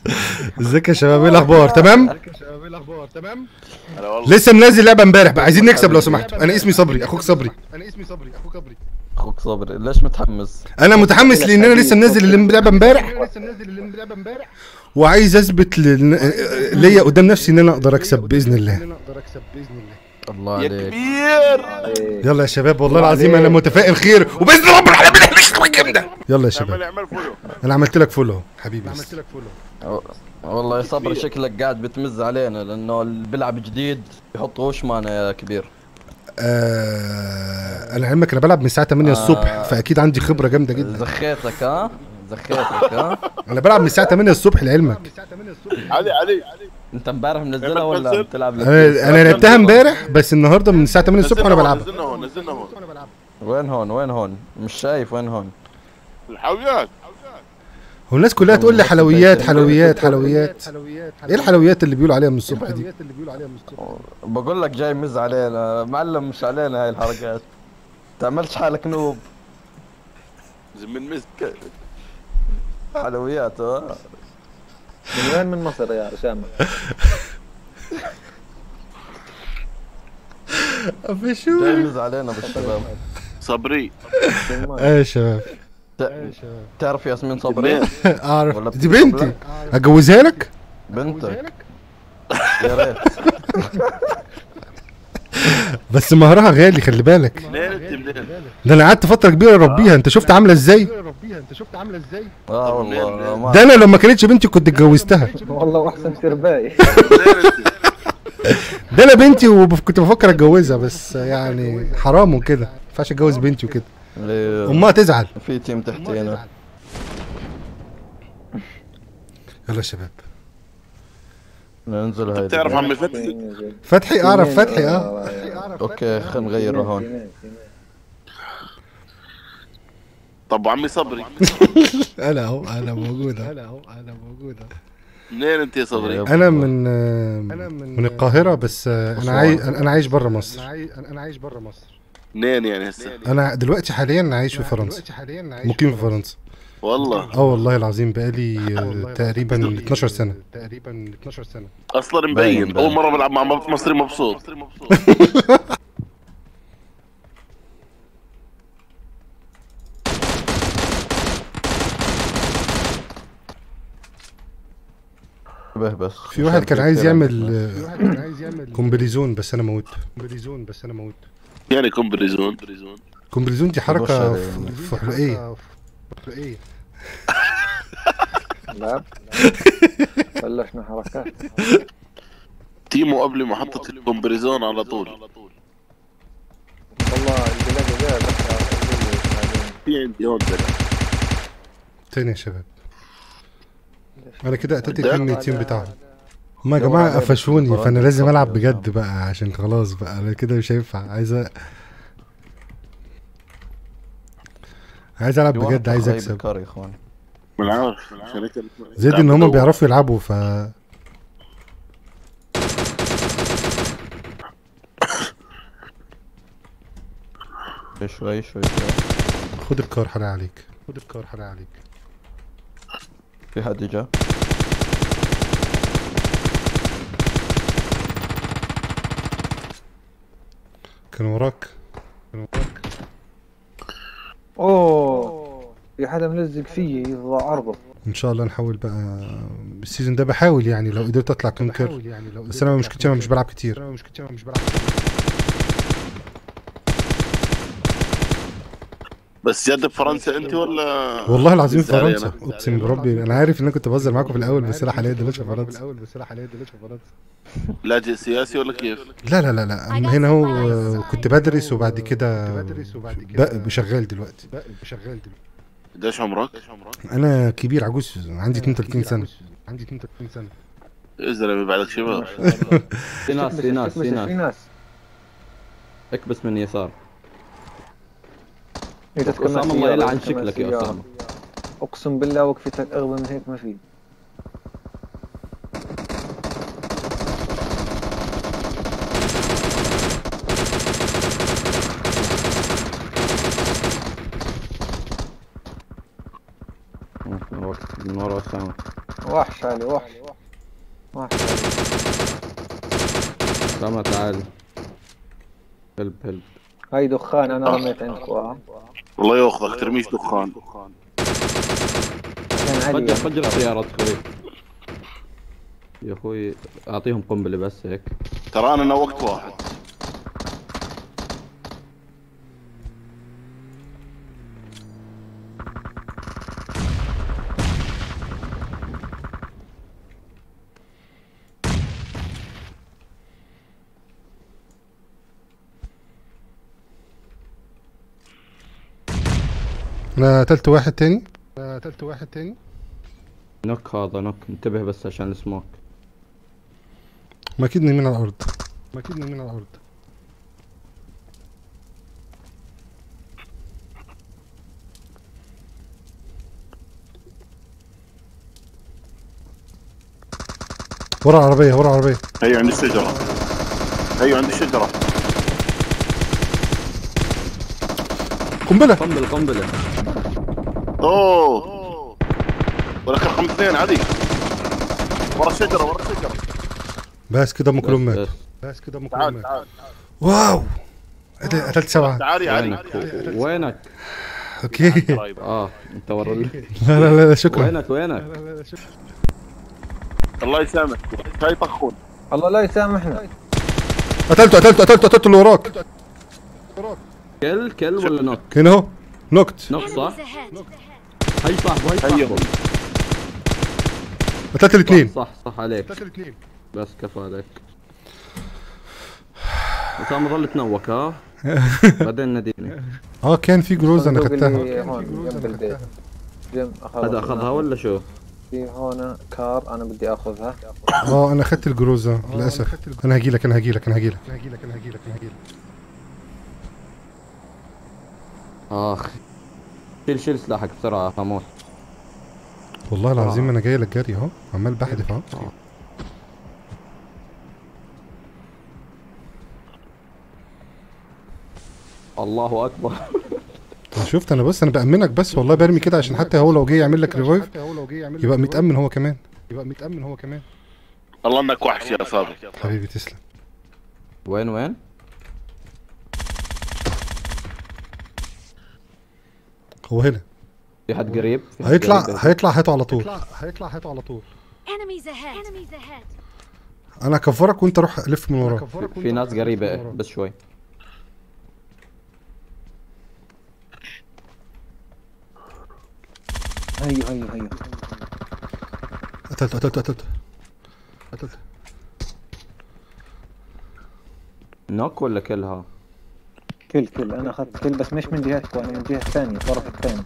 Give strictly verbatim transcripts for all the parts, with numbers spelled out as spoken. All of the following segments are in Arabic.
ازيك يا شباب، ايه الاخبار؟ تمام؟ ازيك يا شباب، ايه الاخبار؟ تمام؟ لسه منزل لعبه امبارح بقى، عايزين نكسب لو سمحتوا. انا اسمي صبري، اخوك صبري. انا اسمي صبري، اخوك صبري. اخوك صبري، ليش متحمس؟ انا متحمس لان انا لسه منزل اللعبه امبارح، انا لسه منزل اللعبه امبارح وعايز اثبت ل- ليا قدام نفسي ان انا اقدر اكسب باذن الله. ان انا اقدر اكسب باذن الله. الله يا عليك. كبير. يلا يا شباب، والله العظيم انا متفائل خير، وباذن رب العالمين هنكسب الجيم ده. يلا يا شباب، اعمل فولو. انا عملت لك فولو حبيبي. عملت لك فولو. والله يا صبري شكلك قاعد بتمز علينا، لانه اللي بيلعب جديد يحط وش معنا يا كبير. آه انا علمك انا بلعب من الساعه تمانية الصبح، فاكيد عندي خبره جامده جدا. زخيتك ها؟ زخيتك ها؟ انا بلعب من الساعه تمانية الصبح لعلمك. علي علي انت امبارح منزلها ولا بتلعب لك؟ انا انا لعبتها امبارح، بس النهارده من الساعه تمانية الصبح وانا بلعبها. نزلنا هون نزلنا هون. وين هون؟ وين هون؟ مش شايف وين هون؟ الحاويات. هو الناس كلها تقول لي حلويات حلويات حلويات. ايه الحلويات اللي بيقولوا عليها من الصبح دي؟ بقول لك جاي مز علينا معلم، مش علينا هاي الحركات. تعملش حالك نوب. من مسك. حلويات ها؟ من وين؟ من مصر يا اسامه. افشو جاي مز علينا بالشباب. صبري. ايه يا شباب، تعرف ياسمين صبري؟ اعرف، دي بنتي، اجوزها لك؟ بنتك يا ريت. بس مهرها غالي، خلي بالك. منين انت منين؟ ده انا قعدت فتره كبيره اربيها، انت شفت عامله ازاي؟ انت شفت عامله ازاي؟ اه والله ما ده انا لو ما كانتش بنتي كنت اتجوزتها. والله واحسن ترباي. ده انا بنتي وكنت بفكر اتجوزها، بس يعني حرام وكده، ما ينفعش اتجوز بنتي وكده، امها تزعل. في تيم تحتينا. يلا يا شباب ننزل هاي. بتعرف عمي فتحي؟ فتحي، اعرف فتحي اه. اوكي خلينا نغير هون. طب وعمي صبري؟ انا اهو، انا موجود اهو، انا اهو انا موجود اهو. منين انت يا صبري؟ انا من من القاهره، بس انا عايش انا عايش بره مصر. انا عايش بره مصر. منين يعني هسه؟ انا دلوقتي حاليا عايش في فرنسا، مقيم في فرنسا. والله اه والله العظيم بقالي تقريبا اتناشر سنه. تقريبا اتناشر سنه. اصلا مبين اول مره بلعب مع مصري مبسوط. به بس في واحد كان عايز يعمل كومبليزون بس انا موت. كومبليزون بس انا موت. يعني كومبريزون. كومبليزون دي حركه فحلقيه. فحلقيه. لا بلشنا حركات. تيمو قبل محطة الكومبريزون على طول. والله اللي لقى جاي في عندي هون دلع. تاني يا شباب، انا كده قتلت اتنين من التيم بتاعهم. هما يا جماعه قفشوني، فانا لازم العب بجد بقى، عشان خلاص بقى انا كده مش هينفع. عايز أ... عايز العب بجد، عايز اكسب. ما انا عارف زيد ان هما بيعرفوا يلعبوا. ف شوي شوي شوي. خد الكار حلا عليك، خد الكار حلا عليك. في حد جا؟ كان وراك، كان وراك. اوه في حدا ملزق فيي يضع عرضه. ان شاء الله نحاول بقى السيزون ده، بحاول يعني لو قدرت اطلع كونكر، بس انا مشكلتي انا مش بلعب كتير. انا مشكلتي انا مش بلعب كتير. بس جد بفرنسا انت ولا؟ والله العظيم فرنسا، اقسم بربي. انا عارف ان انا كنت بهزر معاكم في الاول، بس انا حاليا دلوقتي في فرنسا. الاول بس انا حاليا دلوقتي في فرنسا. لاجئ سياسي ولا كيف؟ لا لا لا لا، انا هنا هو كنت بدرس وبعد كده بقى شغال دلوقتي. شغال دلوقتي. قديش عمرك؟ انا كبير عجوز، عندي اتنين وتلاتين سنه. عندي اتنين وتلاتين سنه. يا زلمه بعدك شباب. في ناس في ناس في في ناس اكبس من يسار. اسامه الله يلعن شكلك يا اسامه. اقسم بالله وقفتك اغبى من هيك ما في. من ورا اسامه. وحش علي وحش وحش علي. سما تعال. هلب هلب. هاي دخان انا رميت عندكم اه. الله ياخذك ترميش دخان. كان علي فجر فجر السيارات اخوي. يا اخوي اعطيهم قنبله بس هيك. ترى انا نوقت واحد. انا قتلت واحد تاني. انا قتلت واحد تاني. نوك هذا نوك، انتبه بس عشان السموك. ما اكيد نايمين على الارض. ما اكيد نايمين على الارض. ورا العربية ورا العربية. هي عند الشجرة. هي عند الشجرة. قنبلة. قنبله قنبله. اوه ولك رقم اثنين عادي. ورا الشجرة ورا الشجرة. بس كده ام كلهم بس- مات. بس. بس كده تعال مكرمات. تعال واو قتل- قتلت سبعة. تعالي عادي. وينك وينك؟ اوكي. قريبة. اه انت ورا ال- لا لا لا لا، شكرا. وينك وينك؟ لا لا لا شوف. الله يسامحك. هاي طخون. الله لا يسامحنا. قتلته قتلته قتلته قتلته اللي وراك. كل كل ولا نوك؟ هنا اهو نوكت. نوك صح؟ هي صاحبه هي صاحبه. قتلت الاثنين. صح صح عليك. قتل اثنين. بس كفى عليك. اسامه ظل تنوك ها؟ بعدين ناديني. اه كان في جروز انا الصندوق خدتها. اللي هون جنب البيت. جيم هذا اخذها ولا شو؟ في هون كار انا بدي اخذها. اه انا اخدت الجروزة للاسف. انا هجيلك انا هجيلك انا هجيلك. انا هجيلك انا هجيلك انا هجيلك. اخ شيل شيل سلاحك بسرعه هموت. والله العظيم انا جاي لك جري اهو عمال بحدف اهو. الله اكبر. أنا شفت انا بص انا بامنك بس والله برمي كده عشان حتى هو لو جه يعمل لك ريفايف حتى هو لو جه يعمل لك يبقى ريفايف متامن هو كمان. يبقى متأمن هو كمان. والله انك وحش يا صابر. حبيبي تسلم. وين وين؟ هو هنا في حد قريب؟ في حد هيطلع قريب؟ هيطلع هاته على طول. هيطلع هيطلع هاته على طول. Enemies ahead. Enemies ahead. انا هكفرك وانت روح لف من وراه. كفرك في وانت ناس رايح قريبه من وراه. بس شوي. هيو هيو هيو. قتلته قتلته قتلته. قتلت. نوك ولا كلها؟ كل كل انا اخذت كل بس مش من جهتكم انا من جهه ثانيه الطرف الثاني.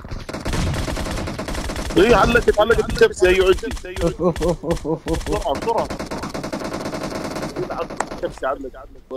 هي علقت علقت الشمسي. هي عندي. اوف اوف اوف اوف اوف اوف بسرعة بسرعة. الشمسي علق.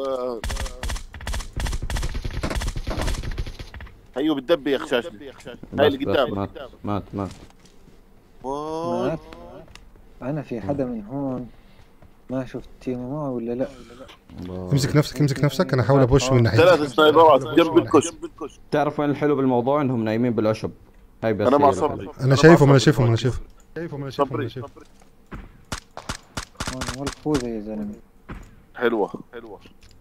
هيو بتدبي يا خشاشني. هاي اللي بس- بس قدامك. مات مات مات. واي. مات. انا في حدا من هون ما شفت تيمي معه ولا لا. امسك نفسك امسك نفسك انا هحاول ابوش من ناحيتك. ثلاث سنايبرات جنب الكشك. تعرف وين الحلو بالموضوع؟ انهم نايمين بالعشب. هاي بس انا هي مع الحلو. صبري. انا شايفهم انا شايفهم انا شايفهم. شايفهم انا شايفهم صبري انا شايفهم. هون والفوزه يا زلمه. حلوة حلوة.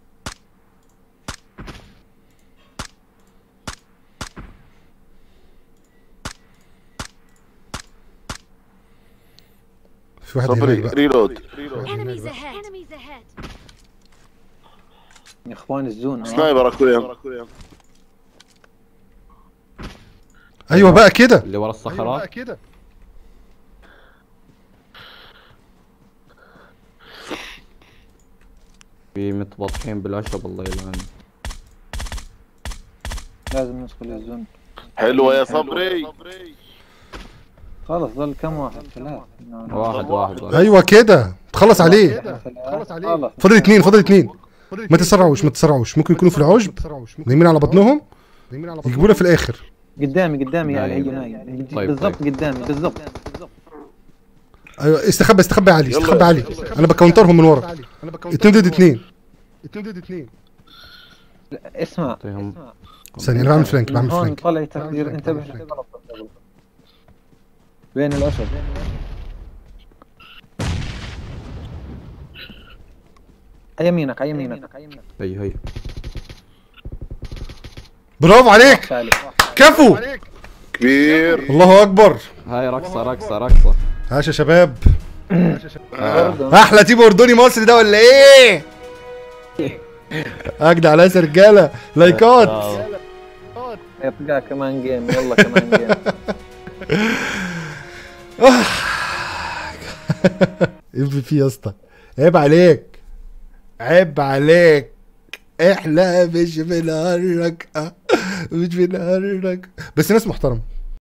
في واحد هناك صبري بقى. ريلود. Enemies ahead. Enemies ahead. يا اخوان الزون آه. سنايبر اكويم. ايوه بقى كده. اللي ورا ايوه الصخرة. بقى كده. في متبطحين بالعشب الله يلعن. لازم ندخل الزون. حلوة يا صبري. خلص ضل كم واحد؟ ثلاث. واحد واحد واحد. ايوه كده تخلص عليه. كده. خلص عليه. خلص. فاضل اتنين فاضل اتنين. ما تسرعوش ما تسرعوش ممكن يكونوا في العشب نايمين على بطنهم يجيبونا في الاخر. قدامي قدامي يا علي نايم. هي نايم. طيب، بالضبط طيب. قدامي بالضبط. ايوه استخبى استخبى يا علي يلا. استخبى علي. انا بكونترهم من ورا. انا بكونتر اتنين ضد اتنين. اتنين ضد اتنين. لا، اسمع أعطيهم. اسمع. ثانية انا بعمل فرانك بعمل من هون فرانك. طلع تقدير انتبه. بين العشب. على يمينك على يمينك هي هي برافو عليك سالم. كفو كبير. الله اكبر. هاي رقصة رقصة رقصة. هاش يا شباب. برضه. احلى تيم اردني مصري ده ولا ايه؟ اجدع ناس يا رجاله لايكات. يبقى كمان جيم يلا كمان جيم. ام في بي يا اسطى، عيب عليك عيب عليك. احنا مش بنهرج مش بنهرج بس ناس محترمه.